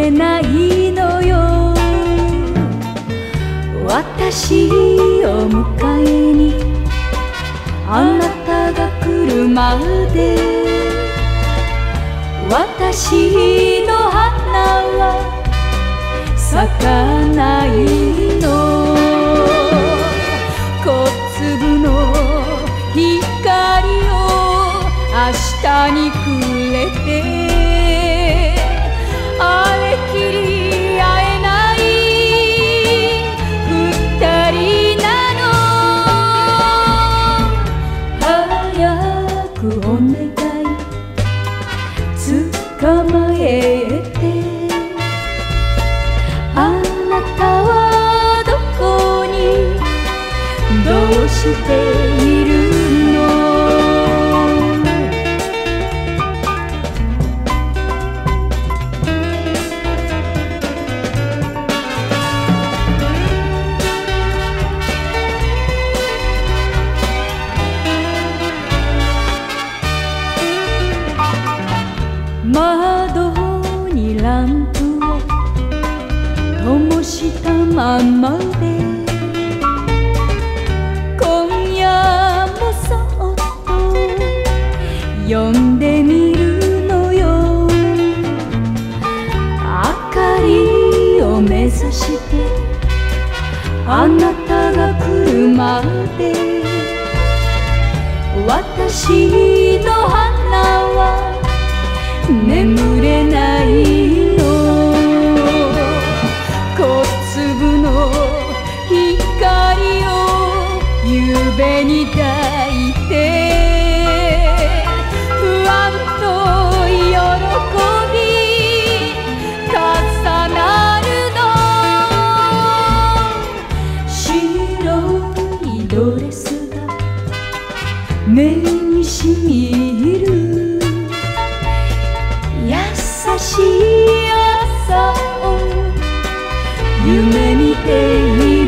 れないのよ。私を迎えにあなたが来るまで、私の花は咲かないの。小粒の光を明日にくれて、あれきり会えない二人なの。早くお願い捕まえて、あなたはどこにどうしているの。窓にランプを灯したままで、今夜もそっと読んでみるのよ。明かりを目指してあなたが来るまで、私の花は眠れないの。小粒の光を夢に抱いて、不安と喜び重なるの。白いドレスが目にしみる、優しい朝を夢見ている。